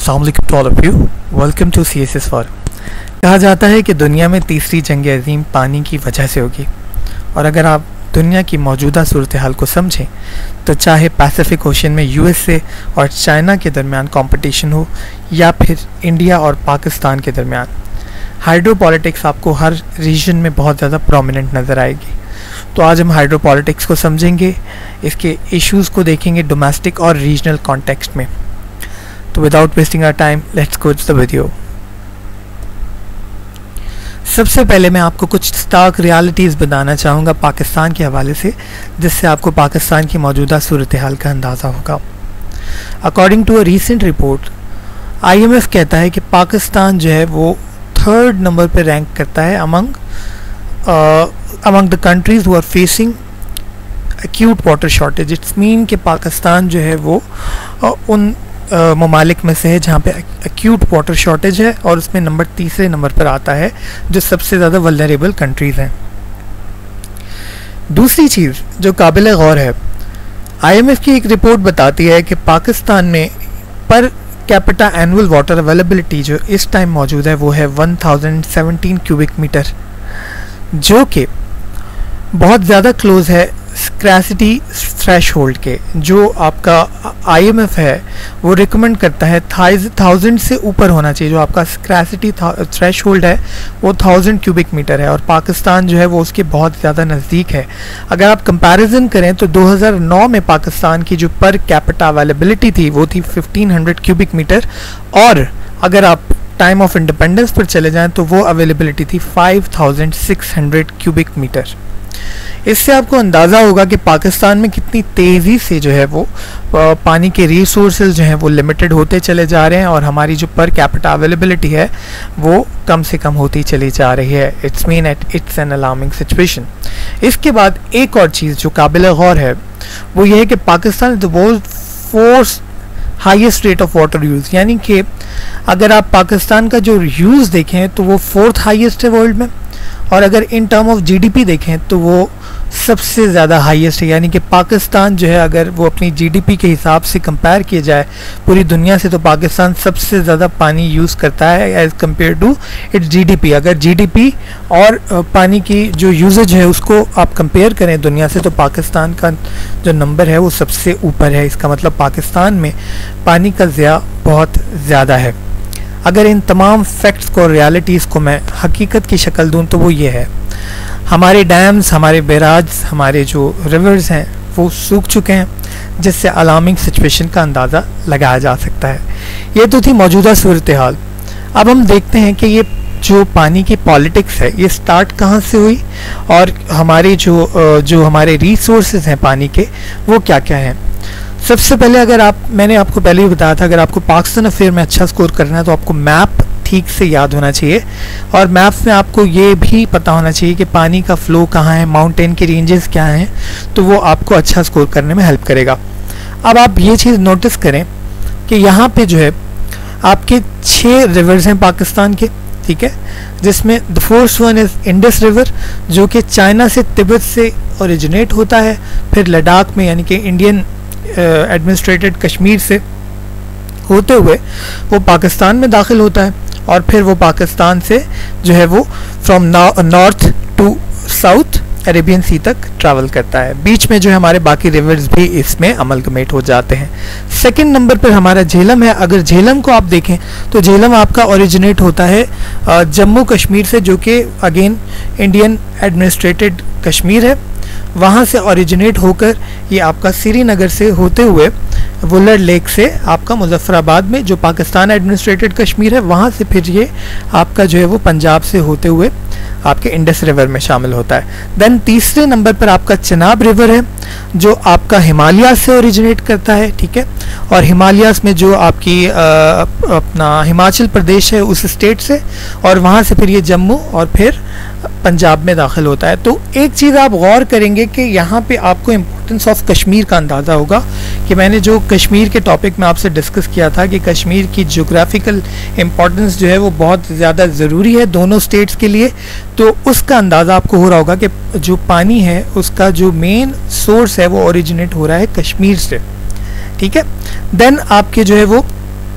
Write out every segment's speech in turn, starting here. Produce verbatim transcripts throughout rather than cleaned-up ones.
अस्सलाम वालेकुम to all of you, welcome to C S S four. कहा जाता है कि दुनिया में तीसरी जंग अज़ीम पानी की वजह से होगी, और अगर आप दुनिया की मौजूदा सूरत हाल को समझें तो चाहे पैसिफिक ओशन में यू एस ए और चाइना के दरमियान कंपटीशन हो या फिर इंडिया और पाकिस्तान के दरमियान, हाइड्रो पॉलिटिक्स आपको हर रीजन में बहुत ज़्यादा प्रोमिनेंट नज़र आएगी। तो आज हम हाइड्रो पॉलिटिक्स को समझेंगे, इसके इश्यूज़ को देखेंगे डोमेस्टिक और रीजनल कॉन्टेक्स्ट में। तो without wasting our time let's go to the video. सबसे पहले मैं आपको कुछ स्टार्क रियलिटीज़ बताना चाहूँगा पाकिस्तान के हवाले से, जिससे आपको पाकिस्तान की मौजूदा सूरत हाल का अंदाज़ा होगा। According to a recent report, I M F कहता है कि पाकिस्तान जो है वो थर्ड नंबर पर रैंक करता है among among the countries who are facing acute water shortage. It's mean कि पाकिस्तान जो है वो uh, उन Uh, ममालिक में से है जहाँ पे एक्यूट वाटर शॉर्टेज है, और उसमें नंबर तीसरे नंबर पर आता है जो सबसे ज़्यादा वल्नरेबल कंट्रीज़ हैं। दूसरी चीज़ जो काबिल गौर है, आई एम एफ की एक रिपोर्ट बताती है कि पाकिस्तान में per capita annual water availability जो इस टाइम मौजूद है वो है one thousand seventeen cubic metre, जो कि बहुत ज़्यादा क्लोज है स्क्रैसिटी थ्रेश होल्ड के। जो आपका आई एम एफ है वो रिकमेंड करता है थाउजेंड से ऊपर होना चाहिए। जो आपका स्क्रैसिटी थ्रेश होल्ड है वो थाउजेंड क्यूबिक मीटर है, और पाकिस्तान जो है वो उसके बहुत ज़्यादा नज़दीक है। अगर आप कंपैरिजन करें तो दो हज़ार नौ में पाकिस्तान की जो पर कैपिटा अवेलेबिलिटी थी वो थी फिफ्टीन हंड्रेड क्यूबिक मीटर, और अगर आप टाइम ऑफ इंडिपेंडेंस पर चले जाएं तो वो अवेलेबिलिटी थी five thousand six hundred cubic metre. इससे आपको अंदाज़ा होगा कि पाकिस्तान में कितनी तेज़ी से जो है वो पानी के रिसोर्सेज जो हैं वो लिमिटेड होते चले जा रहे हैं, और हमारी जो पर कैपिटा अवेलेबिलिटी है वो कम से कम होती चली जा रही है। It's mean at it's an alarming situation. इसके बाद एक और चीज़ जो काबिल गौर है वो ये है कि Pakistan is the world fourth highest rate of water use, यानी कि अगर आप पाकिस्तान का जो यूज़ देखें तो वो फोर्थ हाईएस्ट है वर्ल्ड में, और अगर इन टर्म ऑफ जीडीपी देखें तो वो सबसे ज़्यादा हाईएस्ट है। यानी कि पाकिस्तान जो है अगर वो अपनी जीडीपी के हिसाब से कंपेयर किया जाए पूरी दुनिया से, तो पाकिस्तान सबसे ज़्यादा पानी यूज़ करता है as compare to its GDP. अगर जीडीपी और पानी की जो यूजेज है उसको आप कंपेयर करें दुनिया से, तो पाकिस्तान का जो नंबर है वो सबसे ऊपर है। इसका मतलब पाकिस्तान में पानी का ज़िया बहुत ज़्यादा है। अगर इन तमाम फैक्ट्स को, रियलिटीज़ को मैं हकीकत की शक्ल दूं तो वो ये है, हमारे डैम्स, हमारे बैराज, हमारे जो रिवर्स हैं वो सूख चुके हैं, जिससे अलार्मिंग सिचुएशन का अंदाज़ा लगाया जा सकता है। ये तो थी मौजूदा सूरत हाल। अब हम देखते हैं कि ये जो पानी की पॉलिटिक्स है ये स्टार्ट कहाँ से हुई, और हमारे जो जो हमारे रिसोर्सेज हैं पानी के वो क्या क्या हैं। सबसे पहले अगर आप, मैंने आपको पहले ही बताया था, अगर आपको पाकिस्तान अफेयर में अच्छा स्कोर करना है तो आपको मैप ठीक से याद होना चाहिए, और मैप में आपको ये भी पता होना चाहिए कि पानी का फ्लो कहाँ है, माउंटेन के रेंजेस क्या हैं, तो वो आपको अच्छा स्कोर करने में हेल्प करेगा। अब आप ये चीज़ नोटिस करें कि यहाँ पे जो है आपके छः रिवर्स हैं पाकिस्तान के, ठीक है, जिसमें the first one is Indus river, जो कि चाइना से तिब्बत से ओरिजिनेट होता है, फिर लद्दाख में यानी कि इंडियन एडमिनिस्ट्रेटेड कश्मीर से होते हुए वो पाकिस्तान में दाखिल होता है, और फिर वो पाकिस्तान से जो है वो from north to south Arabian sea तक ट्रैवल करता है। बीच में जो है हमारे बाकी रिवर्स भी इसमें अमलगमेट हो जाते हैं। सेकंड नंबर पर हमारा झेलम है। अगर झेलम को आप देखें तो झेलम आपका ओरिजिनेट होता है जम्मू कश्मीर से, जो कि अगेन इंडियन एडमिनिस्ट्रेटेड कश्मीर है। वहाँ से ओरिजिनेट होकर ये आपका श्रीनगर से होते हुए वुलर लेक से आपका मुजफ्फराबाद में, जो पाकिस्तान एडमिनिस्ट्रेटेड कश्मीर है, वहाँ से फिर ये आपका जो है वो पंजाब से होते हुए आपके इंडस रिवर में शामिल होता है। देन तीसरे नंबर पर आपका चिनाब रिवर है, जो आपका हिमालय से ओरिजिनेट करता है, ठीक है, और हिमालय में जो आपकी आ, अपना हिमाचल प्रदेश है उस स्टेट से, और वहाँ से फिर ये जम्मू और फिर पंजाब में दाखिल होता है। तो एक चीज़ आप गौर करेंगे कि यहाँ पे आपको इम्पोर्टेंस ऑफ कश्मीर का अंदाज़ा होगा कि मैंने जो कश्मीर के टॉपिक में आपसे डिस्कस किया था कि कश्मीर की ज्योग्राफिकल इम्पोर्टेंस जो है वो बहुत ज़्यादा ज़रूरी है दोनों स्टेट्स के लिए। तो उसका अंदाज़ा आपको हो रहा होगा कि जो पानी है उसका जो मेन सोर्स है वो ओरिजिनेट हो रहा है कश्मीर से, ठीक है। देन आपके जो है वो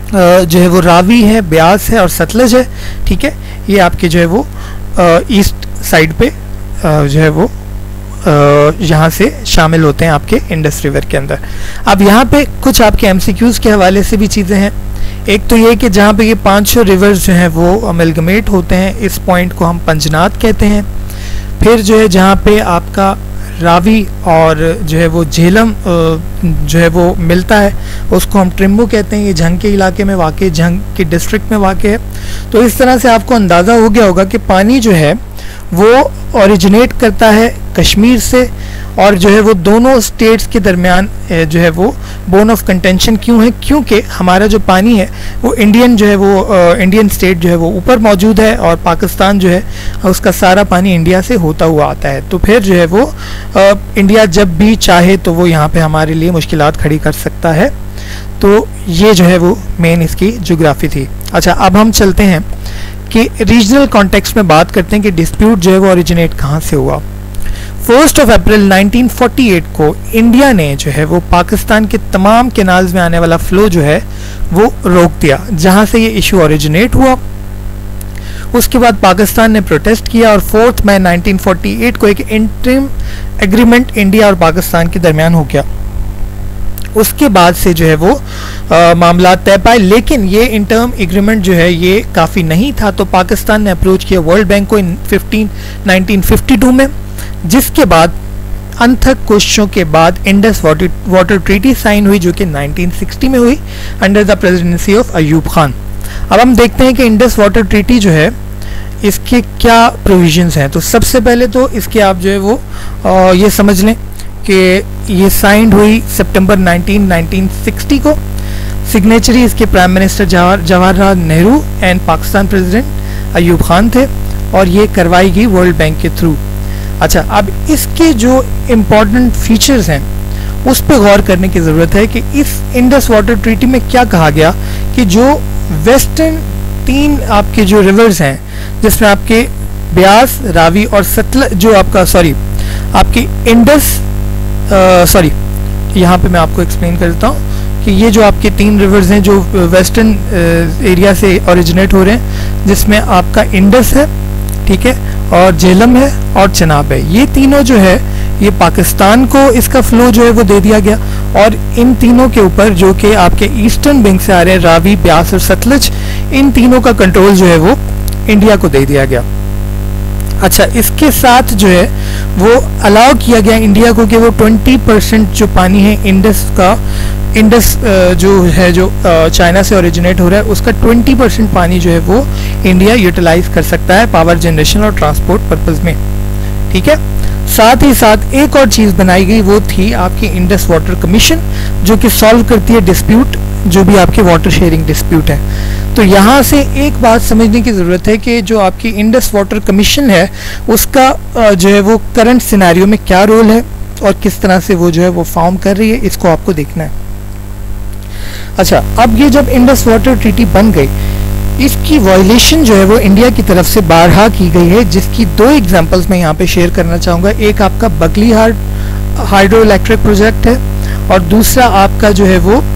जो है वो रावी है, ब्यास है और सतलज है, ठीक है। ये आपके जो है वो ईस्ट साइड पे जो है वो यहाँ से शामिल होते हैं आपके इंडस रिवर के अंदर। अब यहाँ पे कुछ आपके एमसीक्यूज़ के हवाले से भी चीज़ें हैं। एक तो ये कि जहाँ पे ये पांचों रिवर्स जो हैं वो अमेलगमेट होते हैं, इस पॉइंट को हम पंजनाद कहते हैं। फिर जो है जहाँ पे आपका रावी और जो है वो झेलम जो है वो मिलता है, उसको हम ट्रिम्बू कहते हैं। ये झंग के इलाके में वाक़, झंग के डिस्ट्रिक्ट में वाक़ है। तो इस तरह से आपको अंदाज़ा हो गया होगा कि पानी जो है वो ओरिजिनेट करता है कश्मीर से, और जो है वो दोनों स्टेट्स के दरमियान जो है वो बोन ऑफ कंटेंशन क्यों है, क्योंकि हमारा जो पानी है वो इंडियन जो है वो इंडियन स्टेट जो है वो ऊपर मौजूद है, और पाकिस्तान जो है उसका सारा पानी इंडिया से होता हुआ आता है। तो फिर जो है वो आ, इंडिया जब भी चाहे तो वो यहाँ पे हमारे लिए मुश्किलात खड़ी कर सकता है। तो ये जो है वो मेन इसकी ज्योग्राफी थी। अच्छा, अब हम चलते हैं कि रीजनल कॉन्टेक्स्ट में बात करते हैं कि डिस्प्यूट जो है वो ओरिजिनेट कहाँ से हुआ। First of April nineteen forty eight को इंडिया ने जो है वो पाकिस्तान के तमाम कैनाल्स में आने वाला फ्लो जो है वो रोक दिया, जहाँ से ये इशू ओरिजिनेट हुआ। उसके बाद पाकिस्तान ने प्रोटेस्ट किया और fourth May nineteen forty eight को एक इंटरिम एग्रीमेंट इंडिया और पाकिस्तान के दरमियान हो गया। उसके बाद से जो है वो आ, मामला तय पाए, लेकिन ये इंटर्म एग्रीमेंट जो है ये काफ़ी नहीं था। तो पाकिस्तान ने अप्रोच किया वर्ल्ड बैंक को in fifteen nineteen fifty two में, जिसके बाद अनथक कोशिशों के बाद Indus water water treaty sign हुई, जो कि नाइनटीन सिक्सटी में हुई under the presidency of Ayub Khan. अब हम देखते हैं कि इंडस वाटर ट्रीटी जो है इसके क्या प्रोविजंस हैं। तो सबसे पहले तो इसके आप जो है वो आ, ये समझ लें कि ये साइंड हुई सितंबर नाइनटीन नाइनटीन सिक्सटी को। सिग्नेचरी इसके prime minister Jawahar Jawaharlal Nehru and Pakistan president Ayub Khan थे, और ये करवाई गई वर्ल्ड बैंक के थ्रू। अच्छा, अब इसके जो इम्पोर्टेंट फीचर्स हैं उस पर गौर करने की ज़रूरत है कि इस इंडस वाटर ट्रीटी में क्या कहा गया कि जो वेस्टर्न तीन आपके जो रिवर्स हैं, जिसमें आपके ब्यास, रावी और सतलज, जो आपका सॉरी आपकी इंडस सॉरी यहाँ पे मैं आपको एक्सप्लेन कर देता हूँ कि ये जो आपके तीन रिवर्स हैं जो वेस्टर्न एरिया से ओरिजिनेट हो रहे हैं, जिसमें आपका इंडस है, ठीक है, और झेलम है और चनाब है। ये तीनों जो है ये पाकिस्तान को इसका फ्लो जो है वो दे दिया गया, और इन तीनों के ऊपर जो कि आपके ईस्टर्न बैंक से आ रहे हैं रावी, ब्यास और सतलज, इन तीनों का कंट्रोल जो है वो इंडिया को दे दिया गया। अच्छा, इसके साथ जो है वो अलाउ किया गया इंडिया को कि वो ट्वेंटी परसेंट जो पानी है इंडस का, इंडस जो है जो चाइना से ओरिजिनेट हो रहा है, उसका ट्वेंटी परसेंट पानी जो है वो इंडिया यूटिलाइज कर सकता है पावर जनरेशन और ट्रांसपोर्ट पर्पस में, ठीक है। साथ ही साथ एक और चीज़ बनाई गई, वो थी आपकी इंडस वाटर कमीशन, जो कि सॉल्व करती है डिस्प्यूट, जो भी आपके वाटर शेयरिंग डिस्प्यूट है। तो यहाँ से एक बात समझने की ज़रूरत है कि जो आपकी इंडस वाटर कमीशन है उसका जो है वो करंट सिनेरियो में क्या रोल है और किस तरह से वो जो है वो फॉर्म कर रही है, इसको आपको देखना है। अच्छा, अब ये जब इंडस वाटर ट्रीटी बन गई, इसकी वायलेशन जो है वो इंडिया की तरफ से बारहा की गई है, जिसकी दो एग्जांपल्स मैं यहाँ पे शेयर करना चाहूँगा। एक आपका बगलीहार हाइड्रो इलेक्ट्रिक प्रोजेक्ट है, और दूसरा आपका जो है वो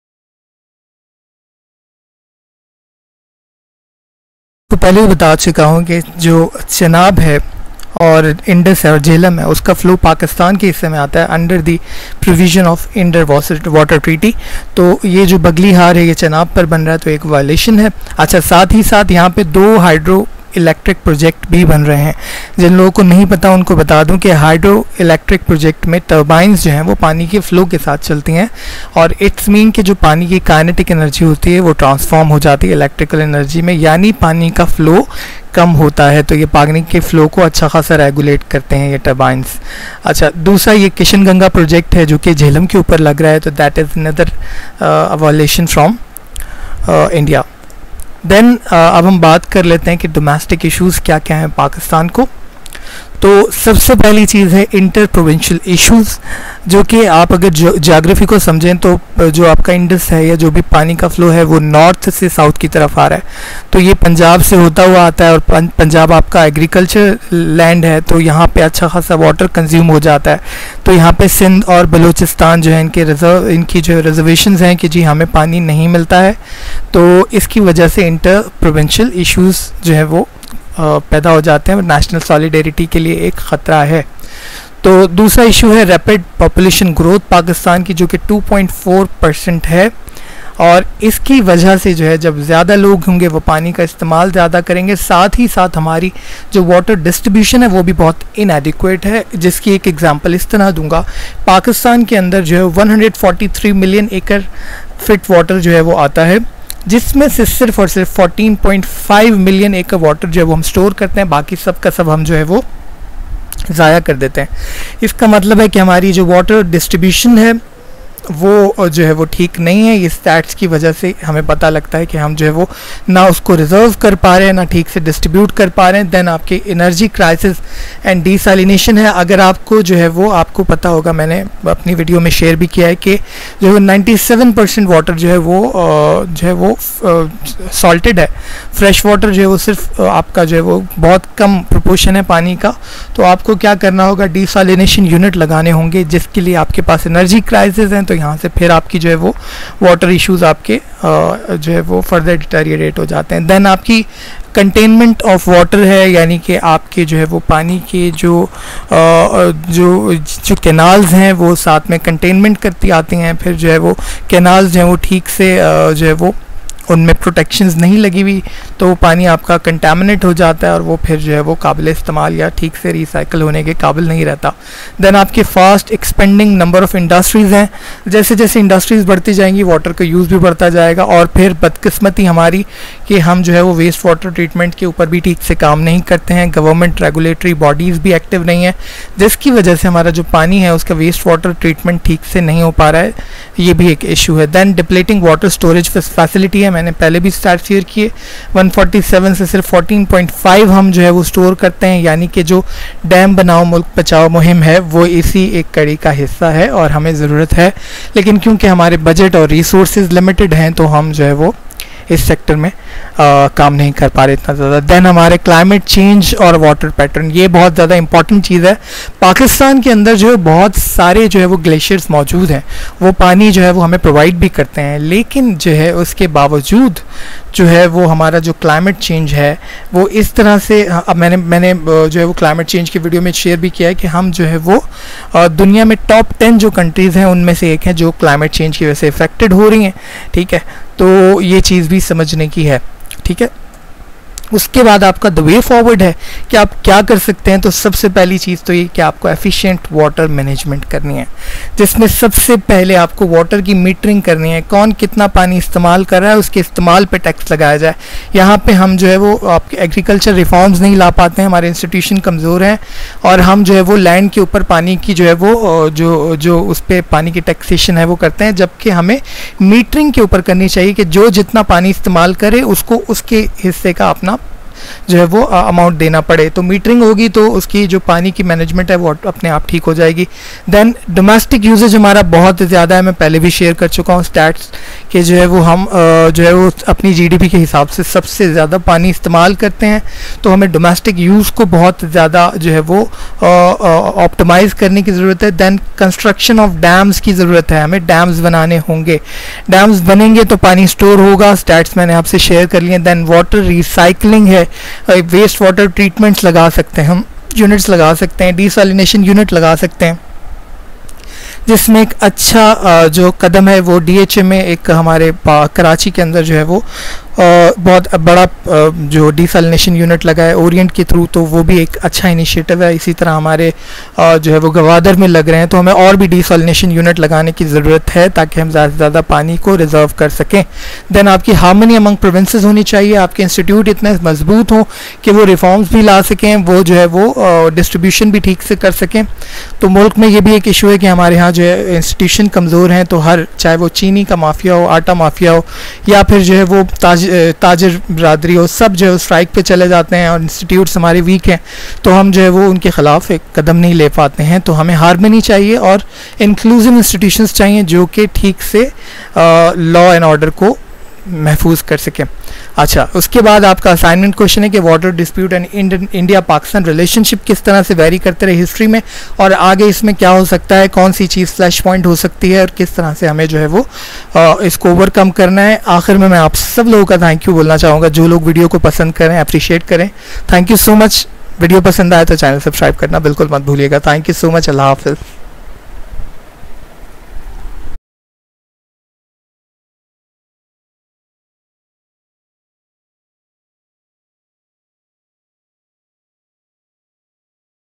तो पहले ही बता चुका हूँ कि जो चनाब है और इंडस है और झेलम है, उसका फ्लो पाकिस्तान के हिस्से में आता है under the provision of Indus water treaty. तो ये जो बगलीहार है ये चनाब पर बन रहा है, तो एक वायलेशन है। अच्छा, साथ ही साथ यहाँ पे दो हाइड्रो इलेक्ट्रिक प्रोजेक्ट भी बन रहे हैं। जिन लोगों को नहीं पता उनको बता दूं कि हाइड्रो इलेक्ट्रिक प्रोजेक्ट में टर्बाइंस जो हैं वो पानी के फ्लो के साथ चलती हैं, और इट्स मीन कि जो पानी की काइनेटिक एनर्जी होती है वो ट्रांसफॉर्म हो जाती है इलेक्ट्रिकल एनर्जी में, यानी पानी का फ्लो कम होता है। तो ये पानी के फ्लो को अच्छा खासा रेगुलेट करते हैं ये टर्बाइंस। अच्छा, दूसरा ये किशन गंगा प्रोजेक्ट है जो कि झेलम के ऊपर लग रहा है, तो that is another violation from India. Then uh, अब हम बात कर लेते हैं कि डोमेस्टिक इश्यूज़ क्या क्या हैं पाकिस्तान को। तो सबसे पहली चीज़ है इंटर प्रोविंशियल इश्यूज़, जो कि आप अगर ज्योग्राफी को समझें तो जो आपका इंडस है या जो भी पानी का फ्लो है वो नॉर्थ से साउथ की तरफ आ रहा है। तो ये पंजाब से होता हुआ आता है, और पंजाब आपका एग्रीकल्चर लैंड है, तो यहाँ पे अच्छा खासा वाटर कंज्यूम हो जाता है। तो यहाँ पे सिंध और बलूचिस्तान जो है इनके रिजर्व इनकी जो रिजर्वेशंस हैं कि जी हमें पानी नहीं मिलता है, तो इसकी वजह से इंटर प्रोविंशियल इश्यूज़ जो है वो पैदा हो जाते हैं, नेशनल सॉलिडेरिटी के लिए एक ख़तरा है। तो दूसरा इशू है रैपिड पॉपुलेशन ग्रोथ पाकिस्तान की, जो कि टू पॉइंट फोर परसेंट है, और इसकी वजह से जो है जब ज़्यादा लोग होंगे वो पानी का इस्तेमाल ज़्यादा करेंगे, साथ ही साथ हमारी जो वाटर डिस्ट्रीब्यूशन है वो भी बहुत इनएडिक्वेट है। जिसकी एक एग्जांपल इस तरह दूंगा, पाकिस्तान के अंदर जो है one hundred forty three million एकड़ फिट वाटर जो है वो आता है, जिसमें से सिर्फ और सिर्फ फोर्टीन पॉइंट फाइव मिलियन एकड़ वाटर जो है वो हम स्टोर करते हैं, बाकी सब का सब हम जो है वो ज़ाया कर देते हैं। इसका मतलब है कि हमारी जो वाटर डिस्ट्रीब्यूशन है वो जो है वो ठीक नहीं है। ये स्टैट्स की वजह से हमें पता लगता है कि हम जो है वो ना उसको रिजर्व कर पा रहे हैं, ना ठीक से डिस्ट्रीब्यूट कर पा रहे हैं। देन आपके एनर्जी क्राइसिस एंड डिसैलिनेशन है। अगर आपको जो है वो आपको पता होगा, मैंने अपनी वीडियो में शेयर भी किया है कि जो है नाइन्टी सेवन परसेंट वाटर जो है वो जो है वो सॉल्टेड है। फ्रेश वाटर जो है वो सिर्फ आपका जो है वो बहुत कम प्रोपोर्शन है पानी का। तो आपको क्या करना होगा, डिसैलिनेशन यूनिट लगाने होंगे, जिसके लिए आपके पास एनर्जी क्राइसिस हैं। तो यहाँ से फिर आपकी जो है वो वाटर इश्यूज आपके जो है वो फर्दर डिटेरियोरेट हो जाते हैं। देन आपकी कंटेनमेंट ऑफ वाटर है, यानी कि आपके जो है वो पानी के जो जो जो कैनाल्स हैं वो साथ में कंटेनमेंट करती आती हैं। फिर जो है वो कैनाल्स जो है वो ठीक से जो है वो उनमें प्रोटेक्शंस नहीं लगी हुई, तो वो पानी आपका कंटामिनेट हो जाता है और वो फिर जो है वो काबिल इस्तेमाल या ठीक से रिसाइकल होने के काबिल नहीं रहता। देन आपके fast expending number of industries हैं। जैसे जैसे इंडस्ट्रीज़ बढ़ती जाएंगी वाटर का यूज़ भी बढ़ता जाएगा। और फिर बदकिस्मती हमारी कि हम जो है वो वेस्ट वाटर ट्रीटमेंट के ऊपर भी ठीक से काम नहीं करते हैं। गवर्नमेंट रेगुलेटरी बॉडीज़ भी एक्टिव नहीं है, जिसकी वजह से हमारा जो पानी है उसका वेस्ट वाटर ट्रीटमेंट ठीक से नहीं हो पा रहा है। ये भी एक इशू है। Then depleting water storage facility है, मैंने पहले भी स्टार्ट शेयर किए। वन फोर्टी सेवन से सिर्फ फोर्टीन पॉइंट फाइव हम जो है वो स्टोर करते हैं, यानी कि जो डैम बनाओ मुल्क बचाओ मुहिम है वो इसी एक कड़ी का हिस्सा है और हमें ज़रूरत है। लेकिन क्योंकि हमारे बजट और रिसोर्सेज लिमिटेड हैं तो हम जो है वो इस सेक्टर में आ, काम नहीं कर पा रहे इतना ज़्यादा। देन हमारे क्लाइमेट चेंज और वाटर पैटर्न, ये बहुत ज़्यादा इंपॉर्टेंट चीज़ है। पाकिस्तान के अंदर जो है बहुत सारे जो है वो ग्लेशियर्स मौजूद हैं, वो पानी जो है वो हमें प्रोवाइड भी करते हैं, लेकिन जो है उसके बावजूद जो है वो हमारा जो क्लाइमेट चेंज है वो इस तरह से, अब मैंने मैंने जो है वो क्लाइमेट चेंज की वीडियो में शेयर भी किया है कि हम जो है वो दुनिया में टॉप टेन जो कंट्रीज़ हैं उनमें से एक है जो क्लाइमेट चेंज की वजह से इफेक्टेड हो रही हैं। ठीक है, तो ये चीज़ भी समझने की है। ठीक है, उसके बाद आपका द वे फॉरवर्ड है कि आप क्या कर सकते हैं। तो सबसे पहली चीज़ तो ये कि आपको एफिशिएंट वाटर मैनेजमेंट करनी है, जिसमें सबसे पहले आपको वाटर की मीटरिंग करनी है। कौन कितना पानी इस्तेमाल कर रहा है उसके इस्तेमाल पे टैक्स लगाया जाए। यहाँ पे हम जो है वो आपके एग्रीकल्चर रिफॉर्म्स नहीं ला पाते हैं, हमारे इंस्टीट्यूशन कमज़ोर हैं और हम जो है वो लैंड के ऊपर पानी की जो है वो जो जो उस पर पानी की टैक्सेशन है वो करते हैं, जबकि हमें मीटरिंग के ऊपर करनी चाहिए कि जो जितना पानी इस्तेमाल करे उसको उसके हिस्से का अपना जो है वो अमाउंट देना पड़े। तो मीटरिंग होगी तो उसकी जो पानी की मैनेजमेंट है वो अपने आप ठीक हो जाएगी। देन डोमेस्टिक यूजेज हमारा बहुत ज़्यादा है, मैं पहले भी शेयर कर चुका हूँ स्टैट्स कि जो है वो हम जो है वो अपनी जीडीपी के हिसाब से सबसे ज़्यादा पानी इस्तेमाल करते हैं। तो हमें डोमेस्टिक यूज़ को बहुत ज़्यादा जो है वो ऑप्टिमाइज़ करने की ज़रूरत है। देन कंस्ट्रक्शन ऑफ डैम्स की ज़रूरत है, हमें डैम्स बनाने होंगे। डैम्स बनेंगे तो पानी स्टोर होगा, स्टैट्स मैंने आपसे शेयर कर लिए। देन वाटर रिसाइकलिंग है, वेस्ट वाटर ट्रीटमेंट्स लगा सकते हैं हम, यूनिट्स लगा सकते हैं, डिसैलिनेशन यूनिट लगा सकते हैं, जिसमें एक अच्छा जो कदम है वो डीएचए में एक हमारे कराची के अंदर जो है वो बहुत बड़ा जो डिसैलिनेशन यूनिट लगा है ओरिएंट के थ्रू, तो वो भी एक अच्छा इनिशिएटिव है। इसी तरह हमारे जो है वो गवादर में लग रहे हैं, तो हमें और भी डिसैलिनेशन यूनिट लगाने की ज़रूरत है ताकि हम ज़्यादा से ज़्यादा पानी को रिजर्व कर सकें। देन आपकी हार्मनी अमंग प्रोविंसेस होनी चाहिए, आपके इंस्टीट्यूट इतने मजबूत हों कि वो रिफॉर्म्स भी ला सकें, वो जो है वो डिस्ट्रीब्यूशन भी ठीक से कर सकें। तो मुल्क में ये भी एक इशू है कि हमारे यहाँ जो है इंस्टीट्यूशन कमज़ोर हैं, तो हर चाहे वो चीनी का माफिया हो, आटा माफिया हो, या फिर जो है वो ताज ताजर बरादरी हो, सब जो है स्ट्राइक पे चले जाते हैं और इंस्टीट्यूट्स हमारे वीक हैं, तो हम जो है वो उनके ख़िलाफ़ एक कदम नहीं ले पाते हैं। तो हमें हार्मनी चाहिए और इंक्लूसिव इंस्टीट्यूशंस चाहिए जो कि ठीक से लॉ एंड ऑर्डर को महफूज कर सकें। अच्छा, उसके बाद आपका असाइनमेंट क्वेश्चन है कि water dispute and India Pakistan relationship किस तरह से वेरी करते रहे हिस्ट्री में, और आगे इसमें क्या हो सकता है, कौन सी चीज़ फ्लैश पॉइंट हो सकती है, और किस तरह से हमें जो है वो आ, इसको ओवरकम करना है। आखिर में मैं आप सब लोगों का थैंक यू बोलना चाहूँगा, जो लोग वीडियो को पसंद करें, अप्रिशिएट करें। Thank you so much. Video पसंद आए तो चैनल सब्सक्राइब करना बिल्कुल मत भूलिएगा। Thank you so much. अल्लाह हाफिज़।